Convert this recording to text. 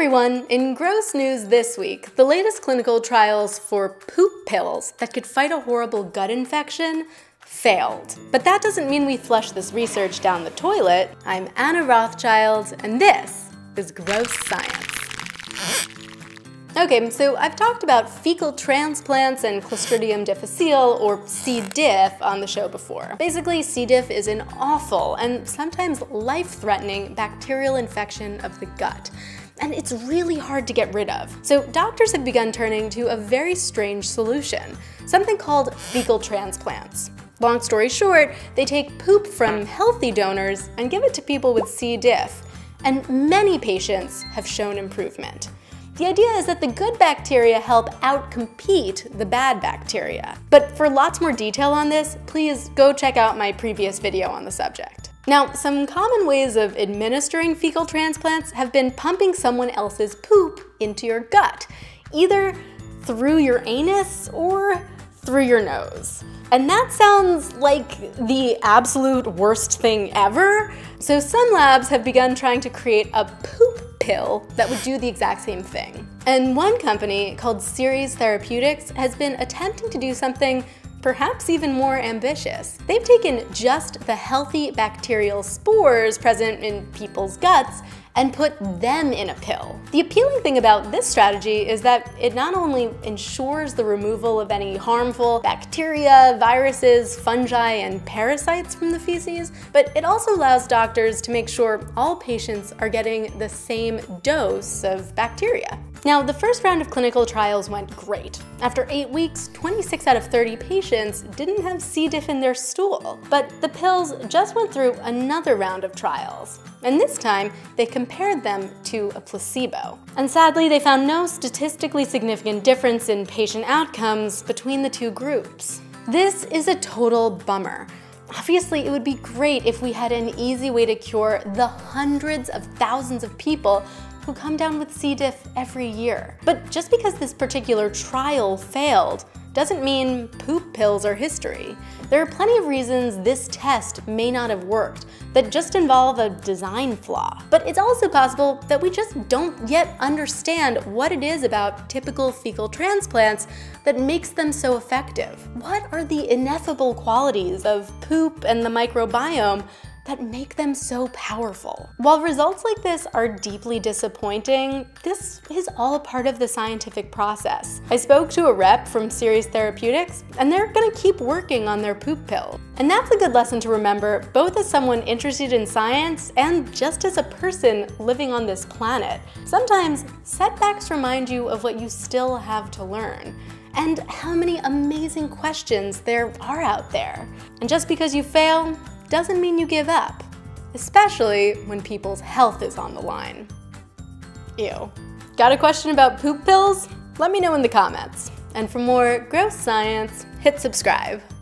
everyone! In gross news this week, the latest clinical trials for poop pills that could fight a horrible gut infection failed. But that doesn't mean we flush this research down the toilet. I'm Anna Rothschild, and this is Gross Science. Okay, so I've talked about fecal transplants and Clostridium difficile, or C. diff, on the show before. Basically, C. diff is an awful and sometimes life-threatening bacterial infection of the gut, and it's really hard to get rid of. So doctors have begun turning to a very strange solution, something called fecal transplants. Long story short, they take poop from healthy donors and give it to people with C. diff, and many patients have shown improvement. The idea is that the good bacteria help outcompete the bad bacteria. But for lots more detail on this, please go check out my previous video on the subject. Now, some common ways of administering fecal transplants have been pumping someone else's poop into your gut, either through your anus or through your nose. And that sounds like the absolute worst thing ever. So some labs have begun trying to create a poop pill that would do the exact same thing. And one company called Seres Therapeutics has been attempting to do something perhaps even more ambitious. They've taken just the healthy bacterial spores present in people's guts and put them in a pill. The appealing thing about this strategy is that it not only ensures the removal of any harmful bacteria, viruses, fungi, and parasites from the feces, but it also allows doctors to make sure all patients are getting the same dose of bacteria. Now, the first round of clinical trials went great. After 8 weeks, 26 out of 30 patients didn't have C. diff in their stool. But the pills just went through another round of trials. And this time, they compared them to a placebo. And sadly, they found no statistically significant difference in patient outcomes between the two groups. This is a total bummer. Obviously, it would be great if we had an easy way to cure the hundreds of thousands of people who come down with C. diff every year. But just because this particular trial failed doesn't mean poop pills are history. There are plenty of reasons this test may not have worked that just involve a design flaw. But it's also possible that we just don't yet understand what it is about typical fecal transplants that makes them so effective. What are the ineffable qualities of poop and the microbiome that make them so powerful? While results like this are deeply disappointing, this is all part of the scientific process. I spoke to a rep from Seres Therapeutics, and they're gonna keep working on their poop pill. And that's a good lesson to remember, both as someone interested in science and just as a person living on this planet. Sometimes setbacks remind you of what you still have to learn, and how many amazing questions there are out there. And just because you fail doesn't mean you give up, especially when people's health is on the line. Ew. Got a question about poop pills? Let me know in the comments. And for more gross science, hit subscribe.